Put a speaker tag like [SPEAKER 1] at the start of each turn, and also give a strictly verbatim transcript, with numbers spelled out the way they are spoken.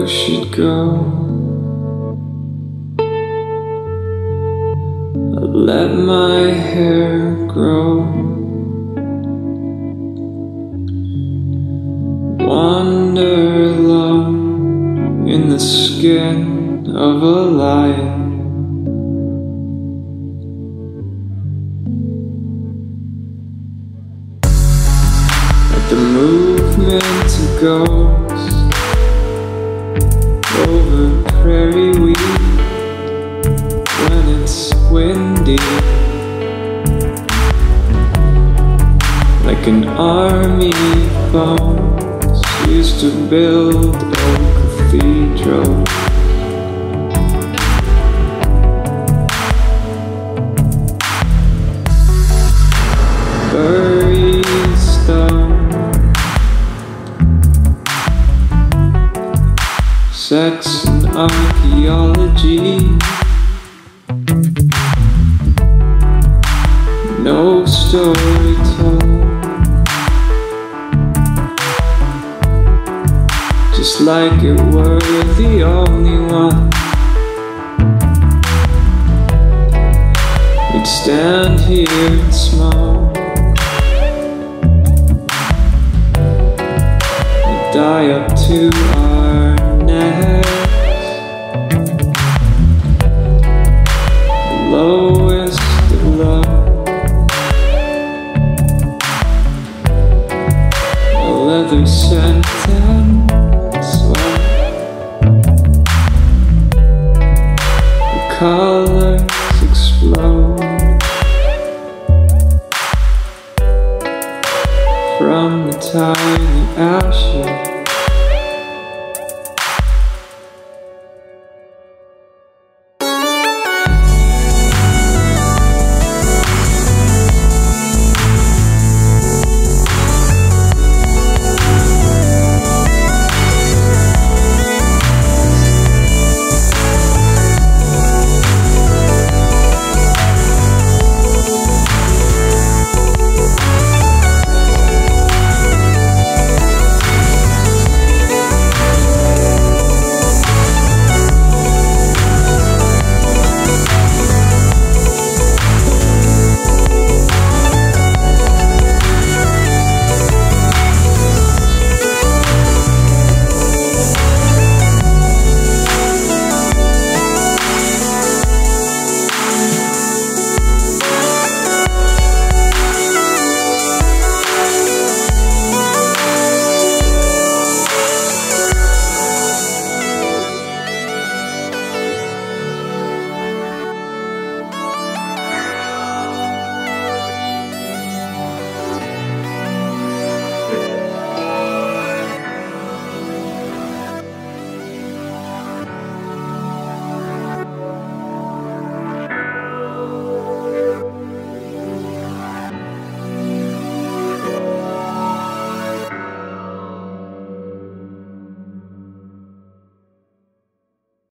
[SPEAKER 1] should go. I let my hair grow. Wander alone in the skin of a lion. At the movement of ghosts over prairie weed when it's windy, like an army of bones used to build a cathedral. Buried stone, sex and archaeology, no story told, just like it were the only one. We'd stand here and smoke, we'd die up to our necks, the lowest of low, a leather sentence, the colors explode from the tiny ashes.